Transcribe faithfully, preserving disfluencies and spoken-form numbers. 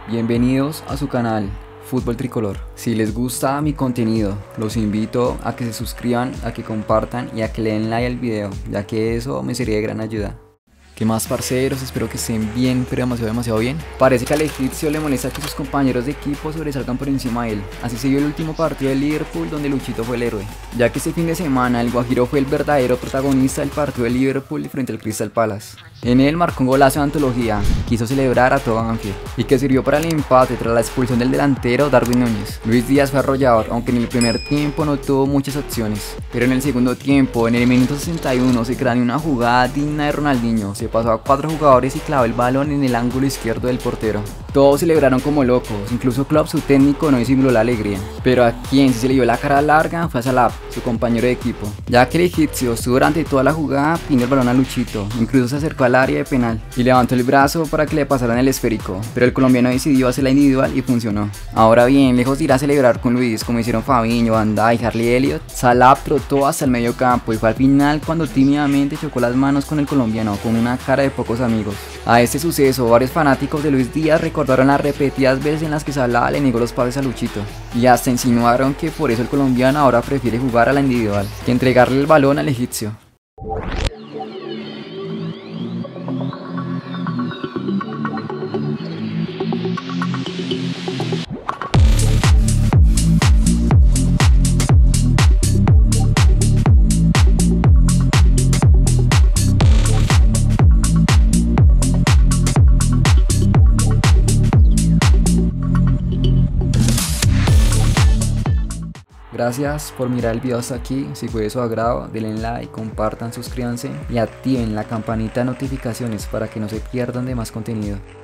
Bienvenidos a su canal Fútbol Tricolor. Si les gusta mi contenido, los invito a que se suscriban, a que compartan y a que le den like al video, ya que eso me sería de gran ayuda. ¿Qué más, parceros? Espero que estén bien, pero demasiado, demasiado bien. Parece que al egipcio le molesta que sus compañeros de equipo sobresalgan por encima de él. Así se vio el último partido de Liverpool, donde Luchito fue el héroe, ya que este fin de semana el Guajiro fue el verdadero protagonista del partido de Liverpool frente al Crystal Palace. En él marcó un golazo de antología, quiso celebrar a todo Anfield, y que sirvió para el empate tras la expulsión del delantero Darwin Núñez. Luis Díaz fue arrollador, aunque en el primer tiempo no tuvo muchas opciones, pero en el segundo tiempo, en el minuto sesenta y uno, se craneó una jugada digna de Ronaldinho, se pasó a cuatro jugadores y clavó el balón en el ángulo izquierdo del portero. Todos celebraron como locos, incluso Klopp, su técnico, no disimuló la alegría, pero a quien sí se le dio la cara larga fue a Salah, su compañero de equipo, ya que el egipcio estuvo durante toda la jugada pidiendo el balón a Luchito, incluso se acercó al área de penal y levantó el brazo para que le pasaran el esférico, pero el colombiano decidió hacer la individual y funcionó. Ahora bien, lejos de ir a celebrar con Luis como hicieron Fabinho, Van Dijk, Harley Elliott, Salah trotó hasta el medio campo y fue al final cuando tímidamente chocó las manos con el colombiano con una cara de pocos amigos. A este suceso, varios fanáticos de Luis Díaz recordaron las repetidas veces en las que Salah le negó los pases a Luchito y hasta insinuaron que por eso el colombiano ahora prefiere jugar a la individual que entregarle el balón al egipcio. Gracias por mirar el video hasta aquí. Si fue de su agrado, denle like, compartan, suscríbanse y activen la campanita de notificaciones para que no se pierdan de más contenido.